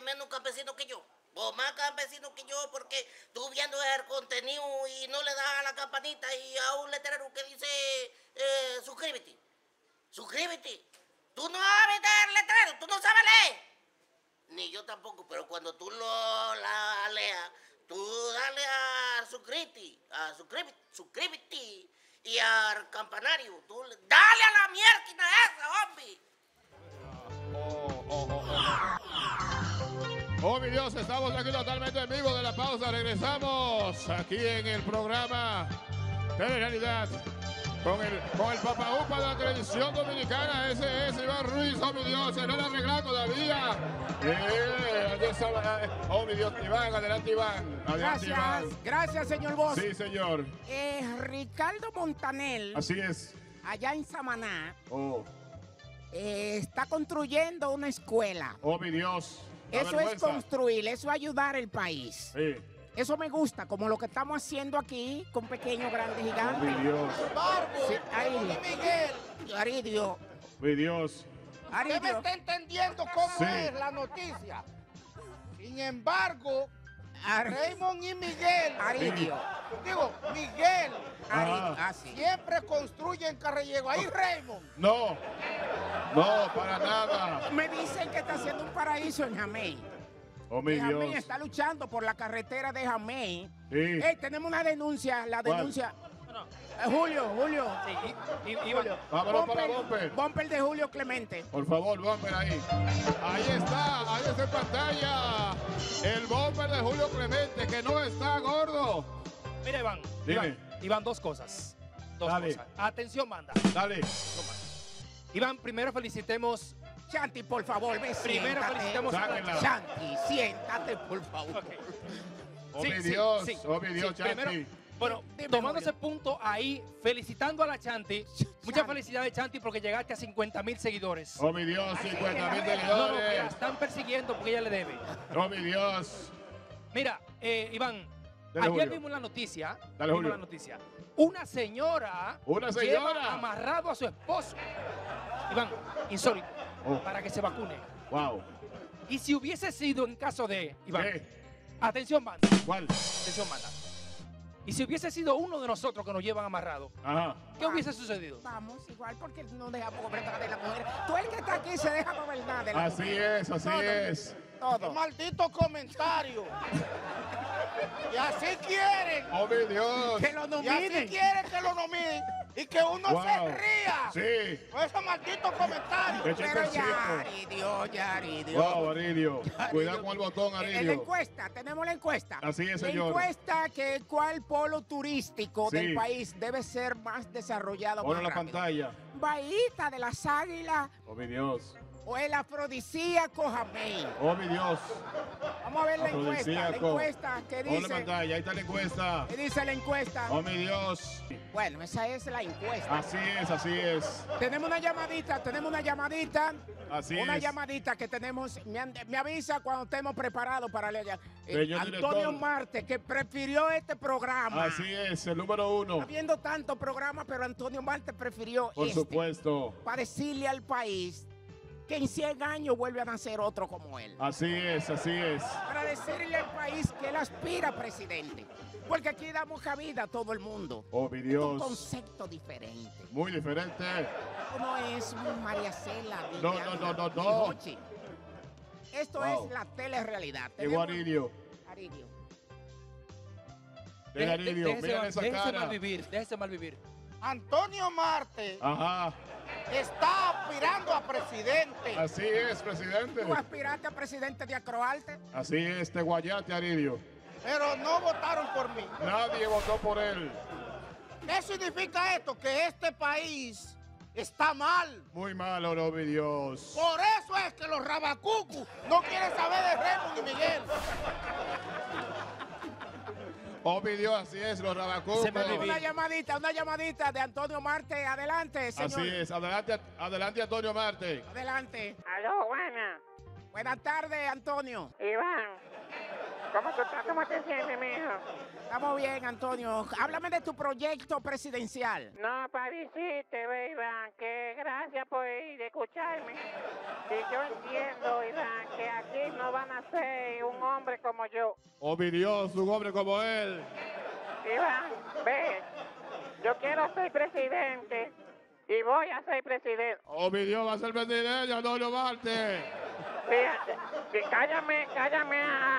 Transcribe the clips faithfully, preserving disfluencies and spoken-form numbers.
menos campesino que yo. Vos más campesino que yo porque tú viendo el contenido y no le das a la campanita y a un letrero que dice eh, suscríbete. Suscríbete. Tú no sabes el letrero, tú no sabes leer. Ni yo tampoco, pero cuando tú lo la leas, tú dale a suscríbete, a suscríbete, suscríbete y al campanario. Tú dale a la mierda esa, hombre. Oh, oh, oh, oh. Oh, mi Dios, estamos aquí totalmente en vivo de la pausa. Regresamos aquí en el programa Telerealidad con el, con el Papa Upa de la televisión dominicana. Ese es Iván Ruiz. Oh, mi Dios, se no lo arreglado todavía. Eh, aquí está, eh, oh, mi Dios, Iván, adelante, Iván. Adelante, Gracias, Iván. gracias, señor Bosch. Sí, señor. Eh, Ricardo Montanel, Así es. allá en Samaná, Oh, eh, está construyendo una escuela. oh, mi Dios. La Eso es vergüenza. construir, eso es ayudar al país. Sí. Eso me gusta, como lo que estamos haciendo aquí con pequeño, grande, Oh, mi gigante. Dios. Sí, Aridio. Miguel, Aridio. Mi Dios. usted me Aridio. está entendiendo cómo Sí. es la noticia. Sin embargo, Ar- Raymond y Miguel, Aridio. digo, Miguel, Aridio. Ah. Ah, sí. siempre construyen carrillego. Ahí Raymond. No. No, para nada. Me dicen que está haciendo un paraíso en Jamey. Oh, mi Jamey Dios. está luchando por la carretera de Jamey. Sí. Eh, tenemos una denuncia, la ¿Cuál? denuncia. Eh, Julio, Julio. Sí, y- y- Iván, Vámonos para Bumper. Bumper de Julio Clemente. Por favor, bumper ahí. Ahí está, ahí está en pantalla. El bumper de Julio Clemente, que no está gordo. mira, Iván, Dime. Iván, Iván, dos cosas. Dos Dale. cosas. Atención, manda. Dale. Iván, primero felicitemos. Chanti, por favor, ve, Primero siéntate. felicitemos a Sáquenla. Chanti, siéntate, por favor. Ok. Oh, Sí, mi sí, Dios. sí, Oh, mi Dios, sí, Chanti. primero, bueno, Dime, tomando Julio. ese punto ahí, felicitando a la Chanti. Muchas felicidades, Chanti, porque llegaste a cincuenta mil seguidores. Oh, mi Dios, cincuenta mil No, no, que la seguidores. están persiguiendo porque ella le debe. Oh, mi Dios. Mira, eh, Iván, Dale, ayer Julio. vimos la noticia. Dale, vimos Julio. la noticia. Una señora, Una lleva señora. amarrado a su esposo. Iván, insólito, Oh. para que se vacune. Wow. Y si hubiese sido en caso de, Iván, ¿Qué? atención, banda, ¿Cuál? atención, banda. Y si hubiese sido uno de nosotros que nos llevan amarrados, Ajá. ¿qué hubiese sucedido? Vamos, igual porque no dejamos gobernar de la mujer. Tú el que está aquí se deja gobernar de la Así mujer. es, así Todo. es. Todo. Maldito comentario. Y así quieren. Oh, mi Dios. Que lo Y así nominen. quieren que lo nominen. Y que uno Wow. se ría. Sí. Con esos malditos comentarios. Eche Pero el ya, circo. Aridio, ya, Aridio. Wow, Aridio. Cuidado con el botón, En la Aridio. encuesta, tenemos la encuesta. Así es, La señor. encuesta que cuál polo turístico Sí. del país debe ser más desarrollado. Ponlo en más la rápido. pantalla. Bahita de las Águilas Oh, mi Dios. o el afrodisíaco Jamey. Oh, mi Dios. Vamos a ver la encuesta. La Afrodisíaco. encuesta, ¿qué Ponlo en dice? pantalla, ahí está la encuesta. ¿Qué dice la encuesta? Oh, mi Dios. Bueno, esa es la encuesta. Así es, así es. Tenemos una llamadita, tenemos una llamadita. Así una es. llamadita que tenemos. Me, an- me avisa cuando estemos preparados para leer. Eh, Señor Antonio director. Marte, que prefirió este programa. Así es, el número uno. Habiendo tantos programas, pero Antonio Marte prefirió Por este. supuesto. Para decirle al país que en cien años vuelve a nacer otro como él. Así es, así es. Para decirle al país que él aspira a presidente. Porque aquí damos cabida a todo el mundo. Oh, mi Es un Dios. concepto diferente. Muy diferente. No es María Cela. No, Viviana, no, no, no, no. y Jochi. Esto Wow. es la telerrealidad. Llegó Tenemos- Aridio. Aridio. Ven, Aridio, Déjese mira mal- esa déjese cara. mal vivir, déjese mal vivir. Antonio Marte Ajá. está aspirando a presidente. Así es, presidente. ¿Tú aspiraste a presidente de Acroarte? Así es, te guayate, Aridio. Pero no votaron por mí. Nadie votó por él. ¿Qué significa esto? Que este país está mal. Muy malo, no, mi Dios. Por eso es que los rabacucus no quieren saber de Raymond y Miguel. Oh, mi Dios, así es, los rabacucos. Se me olvidó. Una llamadita, una llamadita de Antonio Marte. Adelante, señor. Así es, adelante, adelante, Antonio Marte. Adelante. Aló, buena. Buenas tardes, Antonio. Iván. ¿Cómo tú estás? ¿Cómo te sientes, mijo? Estamos bien, Antonio. Háblame de tu proyecto presidencial. No, para decirte, ve, Iván, que gracias por ir, escucharme. Y yo entiendo, Iván, que aquí no van a ser un hombre como yo. Oh, mi Dios, un hombre como él. Iván, ve, yo quiero ser presidente y voy a ser presidente. Oh, mi Dios, va a ser presidente, Antonio Marte. Fíjate, que cállame, cállame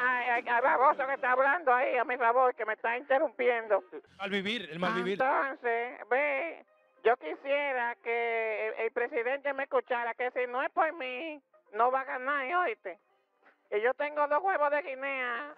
al baboso que está hablando ahí, a mi favor, que me está interrumpiendo. Al vivir, el mal vivir. Entonces, ve, yo quisiera que el, el presidente me escuchara, que si no es por mí, no va a ganar, oíste. Y yo tengo dos huevos de Guinea,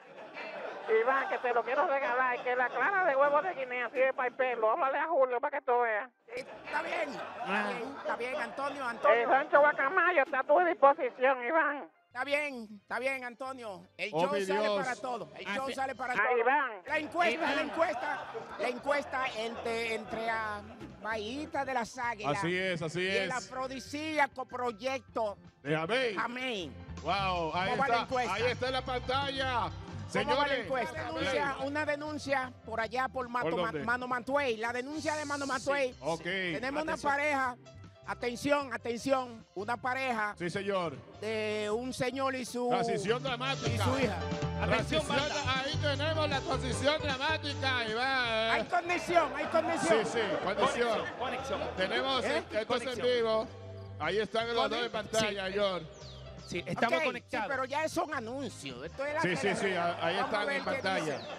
Iván, que te lo quiero regalar, que la clara de huevos de Guinea sirve para el pelo. Háblale a Julio para que tú veas. Está bien, está bien, está bien, Antonio, El Antonio. Rancho Guacamayo está a tu disposición, Iván. Está bien, está bien, Antonio. El Oh, show mi sale Dios. para todo. El show Así- sale para Ah, todo. Iván. La encuesta, la encuesta, la encuesta entre, entre a Bahita de las Águilas Así es, así y el es. afrodisíaco proyecto De Amén. Amén. Wow, ahí ¿Cómo va la está, encuesta? ahí está en la pantalla. ¿Cómo va la Señores, encuesta? Denuncia, una denuncia por allá por, Mato, ¿Por dónde? Mano Mantuey. La denuncia de Mano Mantuey. ok. Tenemos una Atención. pareja. Atención, atención. Una pareja Sí, señor. de un señor y su, Transición y dramática. su hija. Atención, Transición- banda. ahí tenemos la transición dramática, Iván. Hay conexión, hay Sí, conexión. sí, condición. Conexión, conexión. Tenemos ¿Eh? esto es en Conexión. vivo. Ahí están los dos en Conexión. pantalla, Sí. George. Sí, estamos Ok, conectados. Sí, pero ya son anuncios. Esto es la Sí, sí, tele- sí, a- ahí Vamos a están ver en qué pantalla. dice.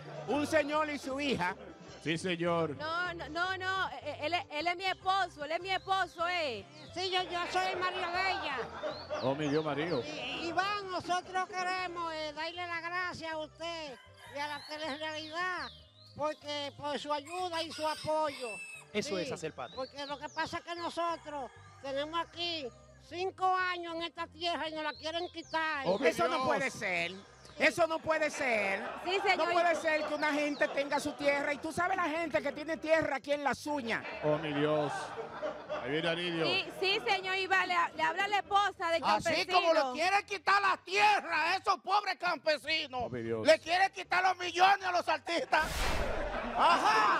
Un señor y su hija. Sí, señor. No, no, no, no, eh, él, es- él es mi esposo, él es mi esposo, eh. Sí, yo, yo soy el marido de ella. Oh, mi Dios, Mario. Y, Iván, nosotros queremos eh, darle las gracias a usted y a la telerrealidad porque por su ayuda y su apoyo. Eso Sí, es hacer patria. Porque lo que pasa es que nosotros tenemos aquí cinco años en esta tierra y nos la quieren quitar. Oh, Eso Dios. no puede ser. Eso no puede ser. Sí, No señor. puede ser que una gente tenga su tierra. Y tú sabes la gente que tiene tierra aquí en las uñas. Oh, mi Dios. Ahí viene Aridio. Sí, sí, señor Iván, le, le habla la esposa del Así campesino. como le quiere quitar la tierra a esos pobres campesinos, Oh, mi Dios. le quiere quitar los millones a los artistas. Ajá.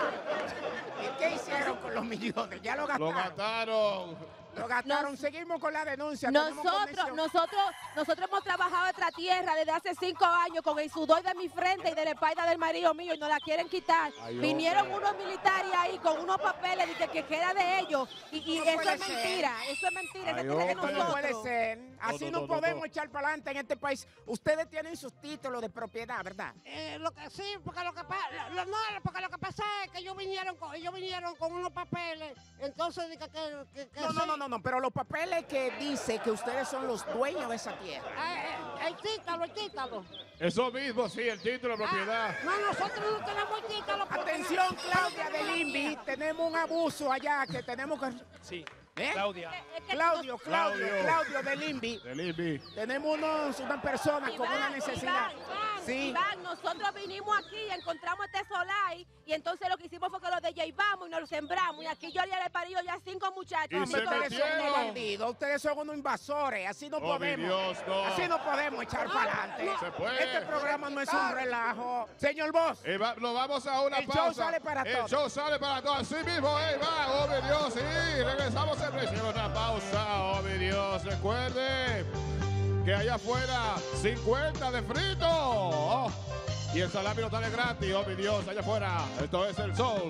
¿Y qué hicieron con los millones? Ya lo Lo gastaron. gastaron. Lo gastaron. Nos- Seguimos con la denuncia. Tenemos Nosotros, conexión. nosotros, nosotros hemos trabajado nuestra tierra desde hace cinco años con el sudor de mi frente y de la espalda del marido mío y nos la quieren quitar. Ay, Vinieron hombre. unos militares ahí con unos papeles de que, que queda de ellos y, y No eso puede es ser. mentira, eso es mentira, Ay, esa tierra es de hombre. Esto no puede nosotros. ser. Así no, no, no, no, podemos no. echar para adelante en este país. Ustedes tienen sus títulos de propiedad, ¿verdad? Eh, lo que sí, porque lo que pasa, no, porque lo que pasa es que ellos vinieron con, ellos vinieron con unos papeles, entonces dije que, que, que No, no, sí. no, no, no. Pero los papeles que dice que ustedes son los dueños de esa tierra. Eh, eh, el título, el título. Eso mismo, sí, el título de propiedad. Ah, no, nosotros no tenemos el título. porque Atención, no- Claudia no del tenemos INVI. tierra. Tenemos un abuso allá que tenemos que. Sí. ¿Eh? Claudia. Es que Claudio, Claudio, Claudio. Claudio del INVI. Del I B I. Tenemos unos, unas personas con una Iván, necesidad. Iván, Sí. Iván, nosotros vinimos aquí y encontramos este solar y entonces lo que hicimos fue que lo llevamos y nos lo sembramos y aquí yo le he parido ya cinco muchachos. Y a mí se todo Ustedes eso. son unos metieron. bandidos, ustedes son unos invasores. Así no Oh, mi podemos. Dios, no. Así no podemos echar para adelante. Se puede. Este programa no es un relajo. Señor Boss. Eh, va- nos vamos a una El show pausa. sale para El todos. show sale para todos. Así mismo, eh, va. Oh, mi Dios, sí. Regresamos en breve. Una pausa. Oh, mi Dios. Recuerde que allá afuera, cincuenta de frito. Oh, y el salami no sale gratis. Oh, mi Dios, allá afuera. Esto es el Sol.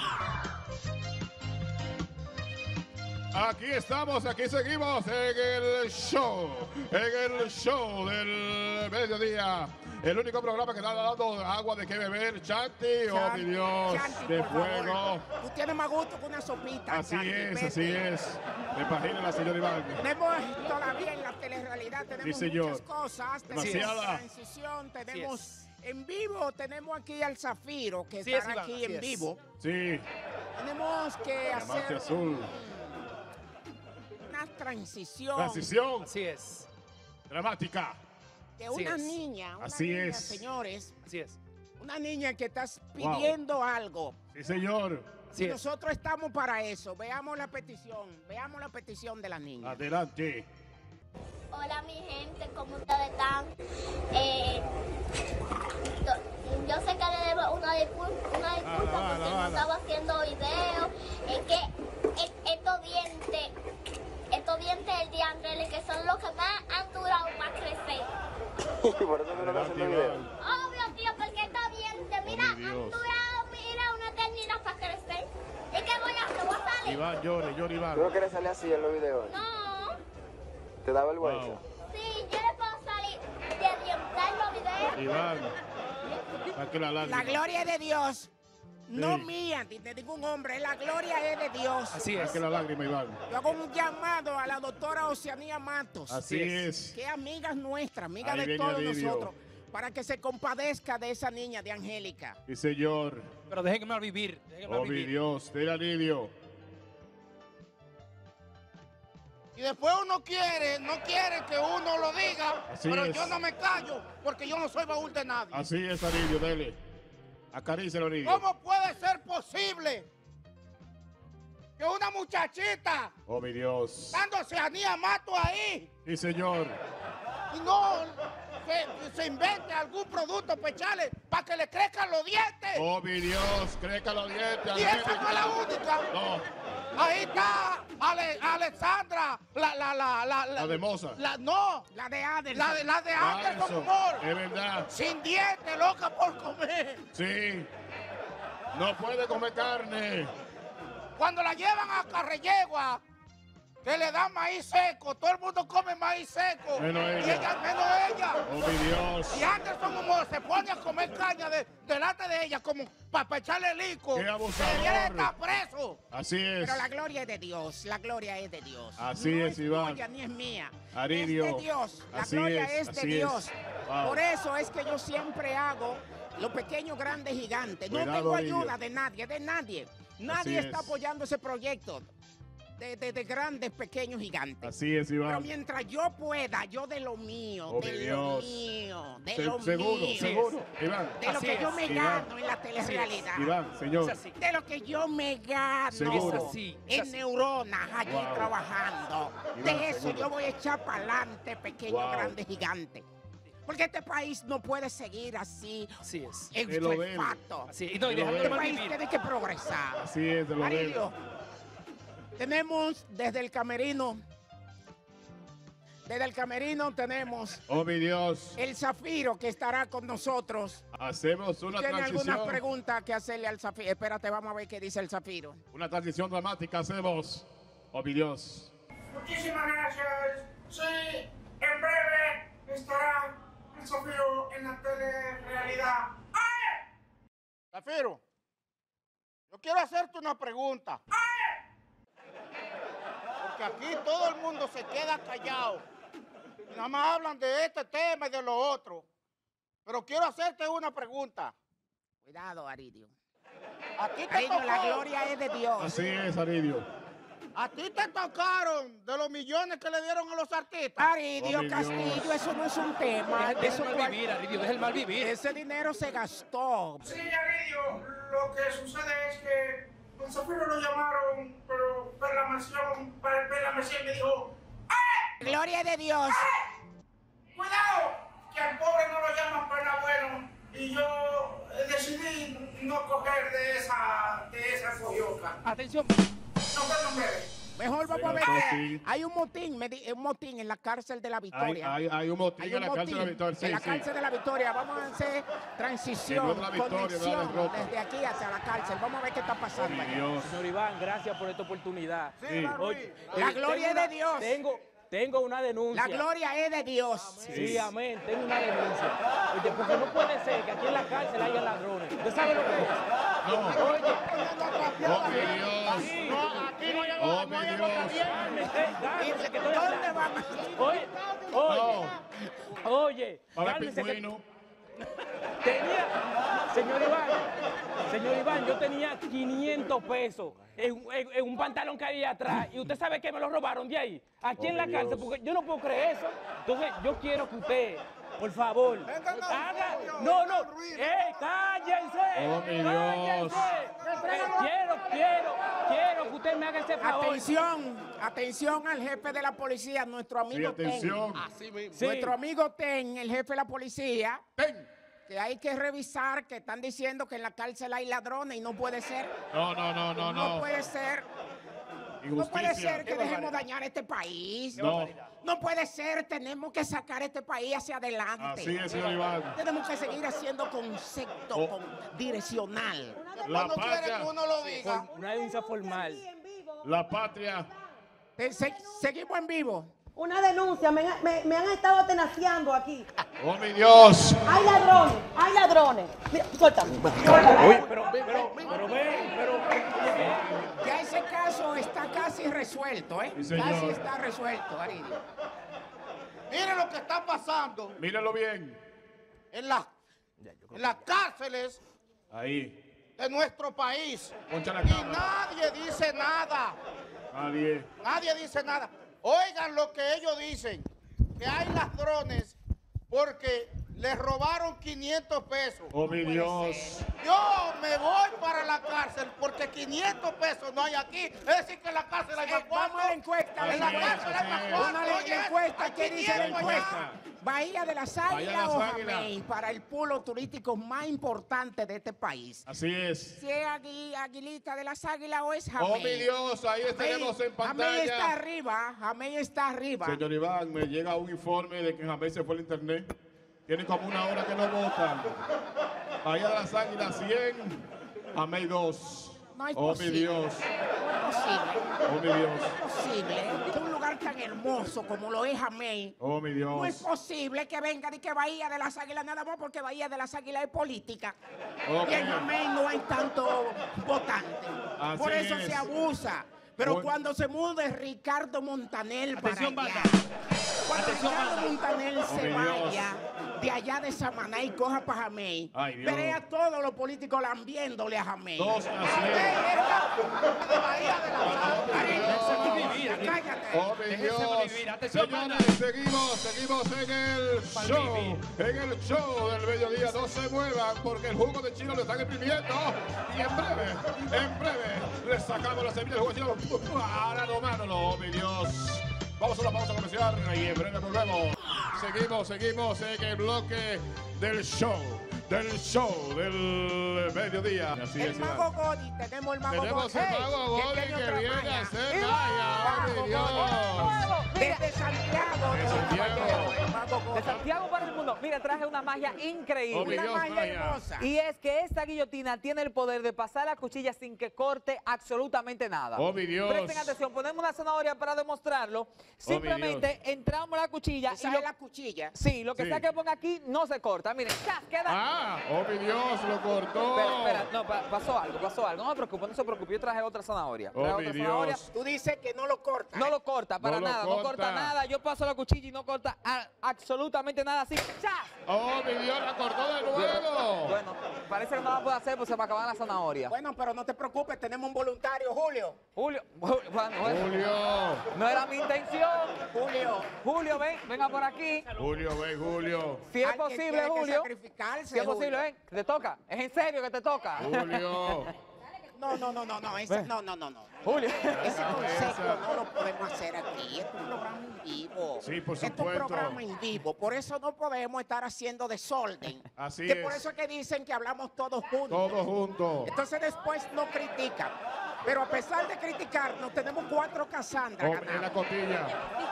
Aquí estamos, aquí seguimos en el show, en el show del mediodía. El único programa que está dando agua de qué beber, Chanti, oh mi Dios, Chanti, de por favor. fuego. Tú tienes más gusto que una sopita. Así Chanti, es, vete. así es. Me imagino la señora Iván. Tenemos todavía en la telerrealidad, tenemos señor. muchas cosas. Tenemos Demasiada. transición, tenemos es. en vivo, tenemos aquí al Zafiro, que Sí es, estará Iván, aquí así en es. vivo. Sí, Tenemos que diamante hacer azul. una transición Transición Así es. dramática. de Así una es. niña, una Así niña, es. señores, Así es. una niña que está Wow. pidiendo algo. Sí, señor. Así Y es. nosotros estamos para eso. Veamos la petición, veamos la petición de la niña. Adelante. Hola mi gente, ¿cómo ustedes están? Eh, yo sé que le debo una disculpa, una disculpa Ah, porque no, no, no no. estaba haciendo video. Es que es- estos dientes, estos dientes del diantre, que son los que más han durado para crecer. Por eso no lo haciendo video. Obvio, tío, porque estos dientes, mira, mi han Dios. durado, mira, una eternidad para crecer. ¿Y qué voy a hacer? ¿Voy a salir? Iván, llore, llore, Iván. ¿Tú no quieres salir así en los videos? No. ¿Te da vergüenza? Wow. Sí, yo le puedo salir de dientes en los videos. Iván, saque la lágrima. La gloria es de Dios. No Sí. mía, ni de ningún hombre. La gloria es de Dios. Así es. Saque la lágrima, Iván. Yo hago un llamado a la doctora Oceanía Matos. Así es. Que es amiga nuestra, amiga Ahí de viene todos alivio. nosotros. Para que se compadezca de esa niña, de Angélica. Sí, señor. Pero déjenme vivir. Déjenme Oh, mi vivir. Dios, ten alivio. Y después uno quiere, no quiere que uno lo diga, Así pero es. yo no me callo porque yo no soy baúl de nadie. Así es, alivio, dele. Acarícelo, niño. ¿Cómo puede ser posible que una muchachita Oh, mi Dios. dándose a Nia Mato ahí Sí, señor. y no que se invente algún producto para echarle para que le crezcan los dientes? Oh, mi Dios, crezca los dientes. Y esa no es Angélica. la única. No, Ahí está Ale- Alexandra, la, la, la, la, la de Moza. la- no, La de Adelson. la de, la de Anderson Anderson. Humor. Es verdad. Sin dientes, loca por comer. Sí. No puede comer carne. Cuando la llevan a Carrellegua, que le dan maíz seco, todo el mundo come maíz seco. Menos Y ella. ella, menos ella. Oh, mi Dios. Y Anderson Humor se pone a comer caña de, delante de ella como para echarle lico. ¡Qué abusador! Debería estar preso. Así es. Pero la gloria es de Dios. La gloria es de Dios. Así no es, es Iván. tuya ni es mía. Aridio. Es de Dios. La Así gloria es, es, de así es. Dios. Wow. Por eso es que yo siempre hago los pequeños, grandes, gigantes. No Cuidado, tengo Aridio. ayuda de nadie, de nadie. Nadie Así está es. apoyando ese proyecto de, de- de grandes, pequeños, gigantes. Así es, Pero Iván. mientras yo pueda, yo de lo mío, Oh, mi de Dios. lo mío, de Se- lo seguro, mío, seguro. Iván. de lo Así que yo es. me Iván. gano en la telerrealidad. Iván, señor. Es así. De lo que yo me gano Seguro. Es así, es en así. neuronas allí Wow. trabajando. Iván, De eso seguro. yo voy a echar para adelante, pequeño, Wow. grande, gigante. Porque este país no puede seguir así, Así es. en De lo su debe. efecto. Así. Y no, y Yo lo déjame Este veo. país vivir. tiene que progresar. Así es, de lo Aridio, veo. tenemos desde el camerino, desde el camerino tenemos Oh, mi Dios. el Zafiro que estará con nosotros. Hacemos una ¿Tiene alguna transición. pregunta que hacerle al Zafiro? Espérate, vamos a ver qué dice el Zafiro. Una transición dramática hacemos. Oh, mi Dios. Muchísimas gracias. Sí, en breve estará el Zafiro en la telerrealidad. ¡Ay! Zafiro, yo quiero hacerte una pregunta. Porque aquí todo el mundo se queda callado. Y nada más hablan de este tema y de lo otro. Pero quiero hacerte una pregunta. Cuidado, Aridio. A ti te Aridio, la tocó- gloria es de Dios. Así es, Aridio. A ti te tocaron de los millones que le dieron a los artistas. Aridio Oh, mi Castillo, Dios. eso no es un tema. Deja Eso el mal cual- vivir, Aridio, deja el mal vivir. ese dinero se gastó. Sí, Aridio, lo que sucede es que el Zafiro lo llamaron, pero para la mansión, para el la mansión le dijo, Gloria es de Dios. cuidado, que al pobre no lo llaman para bueno. Y yo eh, decidí no coger de esa, de esa coyoca. Atención. Nos vemos en breve. Mejor vamos a ver. Señor que Totti. Hay un motín, me di- un motín en la cárcel de la Hay, Victoria. hay, hay un motín Hay en un la cárcel de la motín Victoria. Sí, en la sí. cárcel de la Victoria. Vamos a hacer transición, Que no es la victoria, no es la conexión derrota. desde aquí hasta la cárcel. Vamos a ver qué está Oh, pasando mi allá. Dios. Señor Iván, gracias por esta oportunidad. Sí. Oye, La oye, gloria tengo es de una- Dios. Tengo, tengo una denuncia. La gloria es de Dios. Sí, amén. Tengo una denuncia. Oye, porque no puede ser que aquí en la cárcel haya ladrones. ¿Usted sabe lo que es? No. Oye, Oh, mi Dios. sí. Aquí no hay Oh, mi Dios. Cálmese, cálmese, que estoy ¿Dónde hablando. vamos? Oye, oye, No. oye, Va a haber cálmese que pingüino. tenía, señor Iván, señor Iván, yo tenía quinientos pesos en, en- en un pantalón que había atrás y usted sabe que me lo robaron de ahí, aquí Oh, en la mi cárcel, Dios. porque yo no puedo creer eso. Entonces, yo quiero que usted Por favor. Vengan a- Haga. ruido, No, vengan no. ruido. ¡Eh, cállense! Oh, mi Dios. ¡Cállense! Quiero, quiero, quiero que usted me haga ese favor. Atención, atención al jefe de la policía, nuestro Sí, amigo Ten. atención. Sí. Nuestro amigo Ten, el jefe de la policía, Ten. que hay que revisar, que están diciendo que en la cárcel hay ladrones y no puede ser. No, no, no, no, No no. puede ser. No Injusticia. puede ser que dejemos dañar este país. No. No puede ser, tenemos que sacar este país hacia adelante. Así es, señor Iván. Tenemos que seguir haciendo concepto Oh. con- direccional. La ¿Cuándo quiere patria, que uno lo diga? Por una denuncia formal. la patria. Eh, se- seguimos en vivo. Una denuncia, me, me- me han estado atenaciando aquí. Oh, mi Dios. Hay ladrones, hay ladrones. Mira, suéltame. Oye, pero, pero, pero ven, pero. Ya ese caso está casi resuelto, ¿eh? Sí, señor. Casi está resuelto, Aridio. Miren lo que está pasando Míralo bien. en, la- en las cárceles Ahí. de nuestro país. Poncha la Y cámara. nadie dice nada. Nadie. Nadie dice nada. Oigan lo que ellos dicen, que hay ladrones porque les robaron quinientos pesos. Oh, mi Dios. Yo me voy para la cárcel porque quinientos pesos no hay aquí. Es decir, que en la cárcel hay más Eh, vamos a la encuesta. En la la encuesta. cárcel hay más Así es. Una cuartos. la Oye, encuesta, hay ¿qué dice la quinientos allá. encuesta? Bahía de las Bahía de Águilas las o Águilas. Jamey para el polo turístico más importante de este país. Así es. Si es Agui- Aguilita de las Águilas o es Oh, Jamey. mi Dios. Ahí tenemos en Jamey está pantalla. arriba, Jamey está arriba. Señor Iván, me llega un informe de que en Jamés se fue el internet. Tiene como una hora que no votan. Bahía de las Águilas cien, Jamés dos. No es Oh, mi posible. Dios. No es posible. Oh, mi Dios. No es posible que un lugar tan hermoso como lo es Jamey. Oh, mi No es Dios. posible que venga de que Bahía de las Águilas nada más porque Bahía de las Águilas es política. Ok. Y en Jamey no hay tanto votante. Así Por eso es. se abusa. Pero Bueno. cuando se mude Ricardo Montaner Atención, para allá, banda. cuando Atención, Ricardo banda. Montaner Oh, se mi Dios. vaya de allá de Samaná y coja para Jamey, Ay, Dios. veré a todos los políticos lambiéndole a Jamey. Dos a Jamey cien. es la de Bahía de las Águilas. Cállate. Oh, mi Déjenselo Dios. vivir. Atención, Señores, seguimos, seguimos en el show. En el show del mediodía. No se muevan porque el jugo de chino lo están imprimiendo. Y en breve, en breve, les sacamos la semilla del jugo de chino. Ahora no, mano, no, mi Dios. Vamos a una pausa comercial y en breve volvemos. Seguimos, seguimos en el bloque del show. Del show del mediodía. Así El es, mago Iván. Godi, tenemos el mago Tenemos Godi. el mago Hey, Godi tiene que otra viene a magia. hacer ¡Iván! magia. ¡Oh, mi Dios! Desde Santiago, de De los Santiago. caballeros, el mago Godi. De Santiago para el mundo. Mira, traje una magia Oh, increíble. mi Una Dios, magia magia. hermosa. Y es que esta guillotina tiene el poder de pasar la cuchilla sin que corte absolutamente nada. Oh, mi Dios. Presten atención, ponemos una zanahoria para demostrarlo. Simplemente entramos la cuchilla y Esa lo, es la cuchilla. sí, lo que Sí. sea que ponga aquí no se corta. Miren, ¡cas! Queda. Ah, oh, mi Dios, lo cortó. Espera, espera, no, pa- pasó algo, pasó algo. No se preocupe, no se preocupe. Yo traje otra zanahoria. Oh, Traje mi otra zanahoria. Dios. Tú dices que no lo corta. No lo corta para No lo nada, no corta corta. nada. Yo paso la cuchilla y no corta a- absolutamente nada así. ¡Chas! Oh, mi Dios, la cortó de nuevo. Bueno, parece que no la puedo hacer porque se me acaban las zanahorias. Bueno, pero no te preocupes, tenemos un voluntario, Julio. Julio, bueno, bueno, Julio. no era mi intención. Julio. Julio, ven, venga por aquí. Julio, ven, Julio. Si es Al que posible, tiene que Julio. sacrificarse, Si es posible, Julio. ven, te toca. Es en serio que te toca. Julio. No, no, no, no, no, ese, no, no, no, no. Julio. Ese concepto Cabeza. no lo podemos hacer aquí. Esto es un programa en vivo. Sí, por Esto es supuesto. un programa en vivo. Por eso no podemos estar haciendo desorden. Así que es. por eso es que dicen que hablamos todos juntos. Todos juntos. Entonces después nos critican. Pero a pesar de criticarnos, tenemos cuatro Casandras Oh, en la ganadas. cotilla.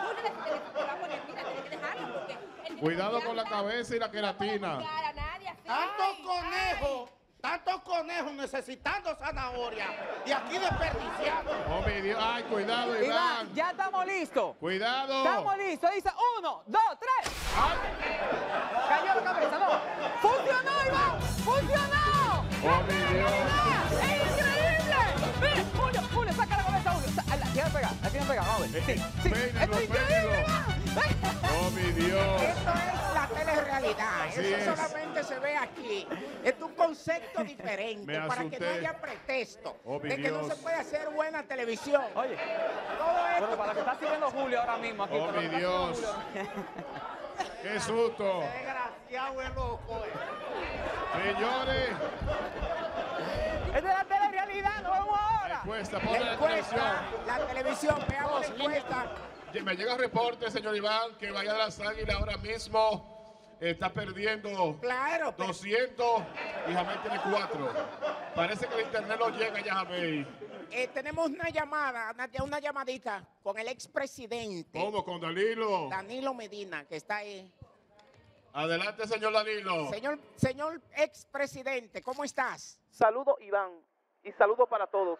Cuidado con la cabeza y la queratina. Tantos conejos, tantos conejos necesitando zanahoria y aquí desperdiciando. Oh, mi Dios. Ay, cuidado, Iván, Iván. ya estamos listos. Cuidado. Estamos listos. Dice uno, dos, tres. Cayó la cabeza, no. ¡Funcionó, Iván! ¡Funcionó! Oh, mi Dios. ¡Es increíble! Mira, Julio, Julio, saca la cabeza, Julio. Sa- La tiene pegada, la tiene pegada. Vamos a ver. Sí, sí. Peínalo, ¡Esto es increíble, peínalo. Iván! Oh, mi Dios. Esto es la telerrealidad. Así Eso es. solamente se ve aquí. Es un concepto diferente Me para que no asusté. haya pretexto Oh, mi de que no Dios. se puede hacer buena televisión. Oye, Todo esto. bueno, para lo que está sirviendo Julio ahora mismo aquí. Oh, para lo mi que está Dios. sirviendo Julio. ¡Qué susto! Desgraciado es loco, eh. Señores, Es de la telerrealidad, nos vemos ahora. encuesta, ponle La la encuesta, televisión. la televisión, veamos la encuesta. Me llega el reporte, señor Iván, que Bahía de las Águilas ahora mismo está perdiendo Claro, pero- doscientos y Jamey tiene cuatro. Parece que el internet no llega ya, Jamey. Eh, tenemos una llamada, una, una llamadita con el expresidente ¿Cómo? Con Danilo. Danilo Medina, que está ahí. Adelante, señor Danilo. Señor, señor expresidente, ¿cómo estás? Saludos, Iván, y saludos para todos.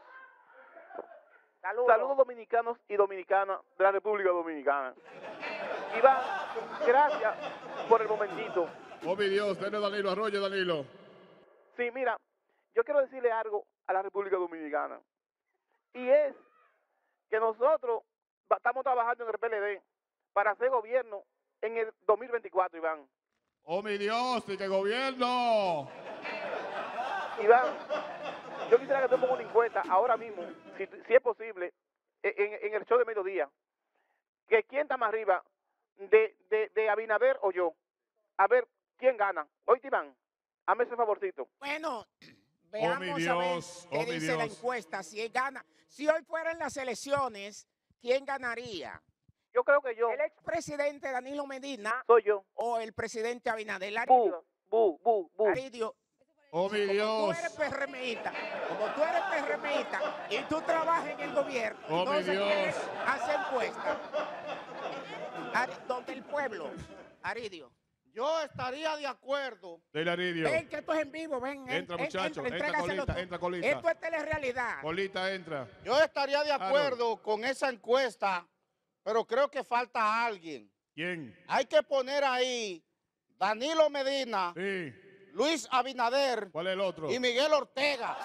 Saludos dominicanos y dominicanas de la República Dominicana. Iván, gracias por el momentito. Oh, mi Dios, denle Danilo, arroyo Danilo. Sí, mira, yo quiero decirle algo a la República Dominicana. Y es que nosotros va- estamos trabajando en el P L D para hacer gobierno en el dos mil veinticuatro, Iván. Oh, mi Dios, ¿y qué gobierno? Iván, yo quisiera que tú pongas una encuesta ahora mismo, si, si es posible, en, en el show de mediodía, que quién está más arriba, de, de, de Abinader o yo. A ver, ¿quién gana? Oíste, Iván, hazme ese favorcito. Bueno, veamos mi a ver Dios, qué oh, mi dice la Dios. encuesta, si él gana. Si hoy fueran las elecciones, ¿quién ganaría? Yo creo que yo. ¿El expresidente Danilo Medina Soy yo. o el presidente Abinader? Bu, Aridio, bu, bu, bu. Aridio, Oh, mi como tú Dios. eres PRMista, como tú eres PRMista y tú trabajas en el gobierno, Oh, mi entonces Dios. quieres hacer encuesta. Ari- donde el pueblo, Aridio. Yo estaría de acuerdo. Dele Aridio. Ven, que esto es en vivo, ven. Entra, en- muchacho, entra entrégaselo colita, tú. entra colita. Esto es telerealidad. Colita, entra. Yo estaría de acuerdo con esa encuesta, pero creo que falta alguien. ¿Quién? Hay que poner ahí Danilo Medina, Sí. Luis Abinader ¿Cuál es el otro? y Miguel Ortega.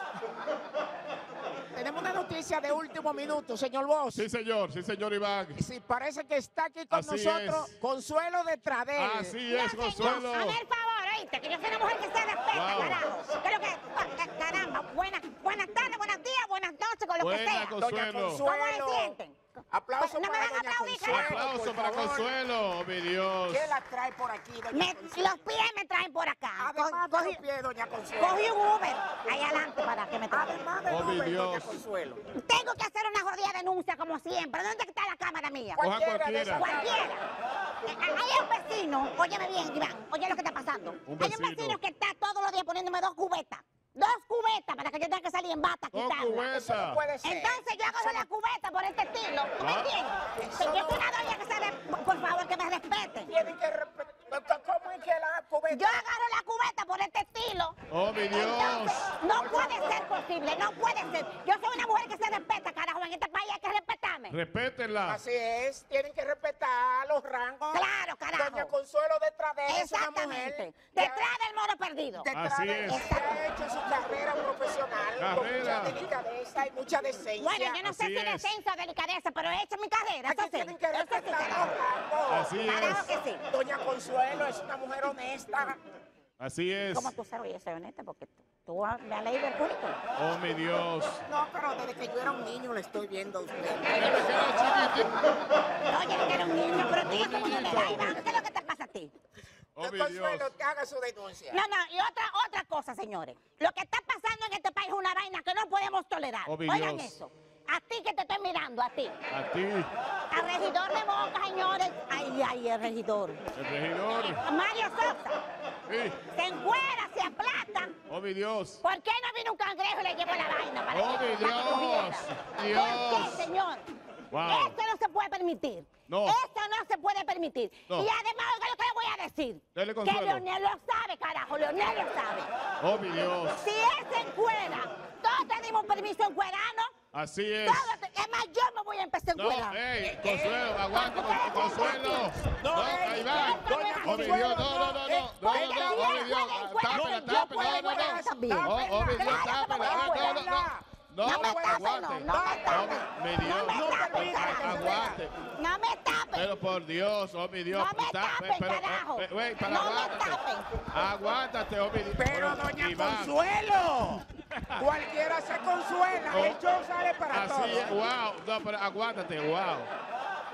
Tenemos una noticia de último minuto, señor Bosch. Sí, señor, sí, señor Iván. Sí, parece que está aquí con Así nosotros es. Consuelo de Tradel. Así es, Consuelo. Hazme el favor, oíste, que yo soy una mujer que se respeta, Wow. carajo. Creo que, ca- caramba, buenas, buenas tardes, buenos días, buenas noches, con lo Buena, que sea. Consuelo. Doña ¿Cómo Consuelo. se sienten? Aplauso Pues, no me para van a doña aplaudir, Consuelo, Aplauso por para favor. Consuelo, oh, mi Dios. ¿Qué la trae por aquí, doña Me- Consuelo? los pies me traen por acá. Además Co- de cogí, los pies, doña Consuelo. cogí un Uber ahí adelante para que me traigan. Además de Oh, mi Uber, doña Dios. Consuelo. Tengo que hacer una jodida denuncia como siempre. ¿Dónde está la cámara mía? Coja Cualquiera de cualquiera. esas Cualquiera. Eh, Hay un vecino, óyeme bien, Iván, oye lo que está pasando. Un Hay vecino. un vecino que está todos los días poniéndome dos cubetas. Dos cubetas para que yo tenga que salir en bata a Dos quitarla. cubetas. Eso no puede ser. Entonces yo agarro la cubeta por este estilo. ¿Tú me Ah. entiendes? Eso Yo no- soy una doña que se re- por favor, que me respeten. Tienen que respetar. ¿Cómo es que la cubeta? Yo agarro la cubeta por este estilo. Oh, mi Dios. Entonces, no puede ser posible, no puede ser. Yo soy una mujer que se respeta, carajo. En este país hay que respetarme. Respétenla. Así es, tienen que respetar los rangos. Claro, carajo. Doña Consuelo de Tradel es una Exactamente. mujer que Detrás del moro perdido. de Así Tradel es. que ha hecho su carrera profesional con Carrera. mucha delicadeza y mucha decencia. Bueno, yo no sé Así si es. decencia o delicadeza, pero he hecho mi carrera. Eso Aquí sí. tienen que Eso sí, respetar carajo. los rangos. Así Carajo es. que sí. Doña Consuelo es una mujer honesta. Así es. ¿Cómo tú sabes? Yo soy honesta porque tú, tú me has leído el currículum. Oh, mi Dios. No, pero desde que yo era un niño le estoy viendo a usted. Mira, me queda chiquitito. Oye, que era un niño, pero tú Un como yo niñito. Ay, Iván, ¿qué es lo que te pasa a ti? Oh, mi Consuelo, Dios. que haga su denuncia. No, no, y otra, otra cosa, señores. Lo que está pasando en este país es una vaina que no podemos tolerar. Oh, mi Oigan Dios. eso. A ti que te estoy mirando, a ti. A ti, Al regidor de Boca, señores. Ay, ay, el regidor. el regidor. Mario Sosa. Sí. Se encuera, se aplata. Oh, mi Dios. ¿Por qué no vino un cangrejo y le llevó la vaina para Oh, que, mi para que Dios. cogiera? ¿Por Dios. qué, señor? Wow. Esto no se puede permitir. No. Esto no se puede permitir. No. Y además, oiga lo que le voy a decir. Dele, Que Consuelo. Leonel lo sabe, carajo. Leonel lo sabe. Oh, mi Dios. Si él se encuera, todos tenemos permiso encuerarnos. Así es. Todos te- es más, yo me voy a empezar a No, encuerar. ey, Consuelo, aguanta, con- Consuelo. No, ahí va. Doña Oh, mi Dios, no, no, no, no. No, no, no, oh, mi Dios. Tápela, tápela, no, no, no. Oh, oh, mi Dios, tápela. No, no, no, no. No, No me tapen, aguante. no, no me tapen. No, mi Dios. No me tapen, Ah, carajo. aguante. No me tapen. Pero por Dios, oh, mi Dios. No me Tape, tapen, pero, carajo. eh, güey, pero No me aguántate. tapen. Aguántate, oh, mi Dios. Pero doña Iván. Consuelo, cualquiera se consuela. Oh. El show sale para Así todos. es, wow. No, pero aguántate, wow.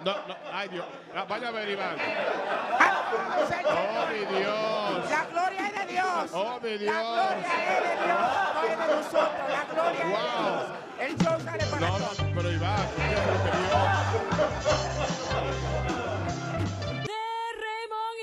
No, no, ay Dios. Ah, vaya a ver, Iván. Señor, Oh, mi Dios. la gloria es de Dios. Oh, mi Dios. La gloria es de Dios, no es de nosotros. La gloria es de Dios. El show sale para No, todos. no, pero Iván, ¿qué es lo que Dios? De Raymond y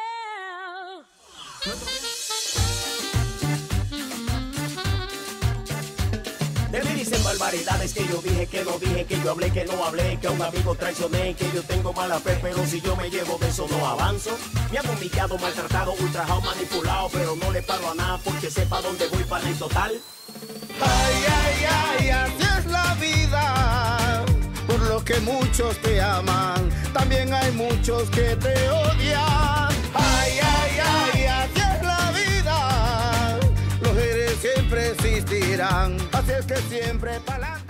Miguel. De mí dicen barbaridades que yo dije, que no dije, que yo hablé, que no hablé, que a un amigo traicioné, que yo tengo mala fe, pero si yo me llevo de eso no avanzo. Me han humillado, maltratado, ultrajado, manipulado, pero no le paro a nada porque sepa dónde voy para el total. Ay, ay, ay, así es la vida, por lo que muchos te aman, también hay muchos que te odian. Ay, ay, ay, así es la vida, los héroes siempre existirán, así es que siempre pa'lante.